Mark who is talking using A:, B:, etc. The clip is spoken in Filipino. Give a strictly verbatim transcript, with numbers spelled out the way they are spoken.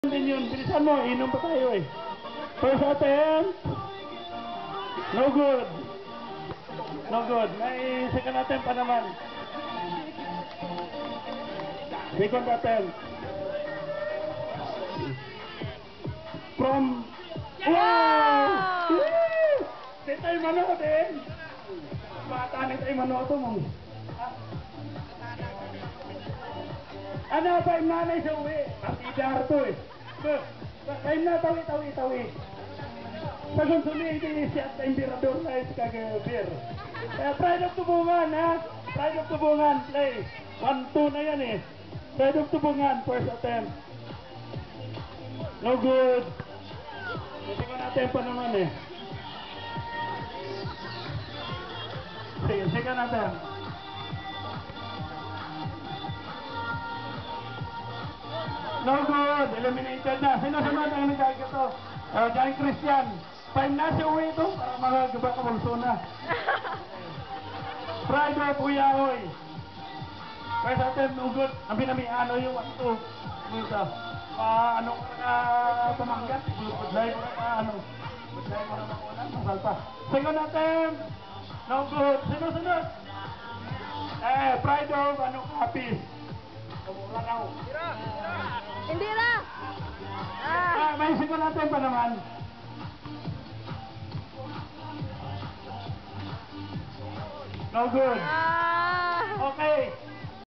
A: din yun. Bilisan mo, inom pa tayo eh. First attempt. No good. No good. May second attempt pa naman. Second attempt. From... Wow! Di tayo manood eh. Bata ni tayo manood ito mong. Ano ba yung nanay sa uwi? Partidar to eh. Kayo na, tawi, tawi, tawi. Pagod sumi, hindi siya at emperador na is kagabir. Kaya pride of tubungan ha. Pride of tubungan, play. one two na yan eh. Pride of tubungan, first attempt. No good. Hindi ko natin pa naman eh. Sige, sige natin. No good. Eliminated na. Sino-sunod ang nagkagit ito? Uh, Johnny Christian. Time na si uwi ito para magagaba ka bulso na. Pride of Uyahoy. First attempt, no good. Ang pinamiano yung one two. Ito. Pa, ano ka na pamanggat? Budlay mo na pa, ano? Budlay mo na makunan. Masalpa. Second attempt. No good. Sino-sunod? Eh, Pride of, ano, Kapis. Kamura na.
B: Hindi na! Ah.
A: Ah, may second natin pa naman. No good.
B: Ah.
A: Okay.